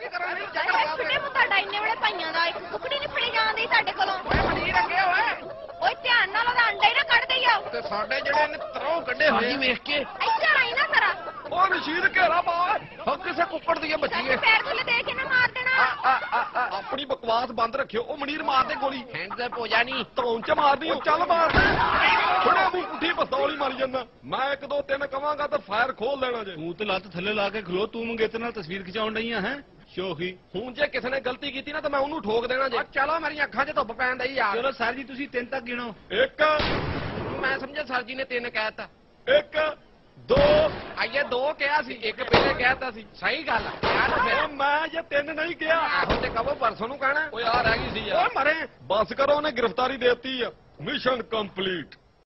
ਕੀ ਕਰਾਂਗੇ ਛੁੱਟੇ ਪੁੱਤਾ ਡਾਈਨੇ ਵਾਲੇ ਭਾਈਆਂ ਦਾ ਇੱਕ ਕੁਕੜੀ ਨਹੀਂ ਫੜੀ ਜਾਂਦੀ ਸਾਡੇ ਕੋਲੋਂ। ਓਏ ਮਨੀਰ ਅੱਗੇ ਓਏ ਓਏ ਧਿਆਨ ਨਾਲ ਉਹਦਾ ਅੰਡਾ ਹੀ ਨਾ ਕੱਢ ਦੇਈ ਆ। ਤੇ ਸਾਡੇ ਜਿਹੜੇ ਨੇ ਤਰੋਂ ਕੱਢੇ ਹੋਏ ਵੇਖ ਕੇ ਇੱਧਰ ਆਈ ਨਾ ਜ਼ਰਾ। ਉਹ ਰਸ਼ੀਦ ਘੇਰਾ ਪਾ ਕਿਸੇ ਕੁੱਕੜ ਦੀ ਬੱਚੀ ਹੈ। ਪੈਰ ਥੱਲੇ ਦੇ ਕੇ ਨਾ ਮਾਰ ਦੇਣਾ। ਆਪਣੀ ਬਕਵਾਸ ਬੰਦ ਰੱਖਿਓ। ਉਹ ਮਨੀਰ ਮਾਰ ਦੇ ਗੋਲੀ। ਹੈਂਡਸ ਅਪ ਹੋ ਜਾਣੀ ਤੌਂ ਚ ਮਾਰਦੀ। ਉਹ ਚੱਲ ਮਾਰ ਥੋੜਾ ਮੂੰਹ ਪੁੱਠੀ ਪਿਸਤੌਲ ਹੀ ਮਾਰੀ ਜਾਂਦਾ। ਮੈਂ 1 2 3 ਕਵਾਂਗਾ ਤਾਂ ਫਾਇਰ ਖੋਲ ਦੇਣਾ ਜੇ। ਤੂੰ ਤੇ ਲੱਤ ਥੱਲੇ ਲਾ ਕੇ ਖਲੋ। ਤੂੰ ਮੰਗੇਤਰ ਨਾਲ ਤਸਵੀਰ ਖਿਚਾਉਣ ਡਈਆਂ ਹੈ ਸ਼ੋਖੀ। ਹੁਣ ਜੇ ਕਿਸੇ ਨੇ ਗਲਤੀ ਕੀਤੀ ਨਾ ਤਾਂ ਮੈਂ ਉਹਨੂੰ ਠੋਕ ਦੇਣਾ ਜੇ। ਚਲੋ ਮੇਰੀਆਂ ਅੱਖਾਂ 'ਚ ਧੁੱਪ ਪੈਣ ਦਈ ਯਾਰ। ਚਲੋ ਸਰ ਜੀ ਤੁਸੀਂ 3 ਤੱਕ ਗਿਣੋ। 1 ਮੈਂ ਸਮਝਿਆ ਸਰ ਜੀ ਨੇ 3 ਕਹਿਤਾ। 1 2 ਆਈਏ 2 ਕਿਹਾ ਸੀ। 1 ਪਹਿਲੇ ਕਹਿਤਾ ਸੀ। ਸਹੀ ਗੱਲ ਯਾਰ ਫਿਰ ਮੈਂ ਜੇ 3 ਨਹੀਂ ਕਿਹਾ। ਆਹੋ ਤੇ ਕਹੋ ਪਰਸੋਂ ਨੂੰ ਕਹਿਣਾ। ਓਏ ਆ ਰਹਿ ਗਈ ਸੀ ਯਾਰ। ਓਏ ਮਰੇ ਬਸ ਕਰੋ। ਉਹਨੇ ਗ੍ਰਿਫਤਾਰੀ ਦੇਤੀ ਆ। Mission complete.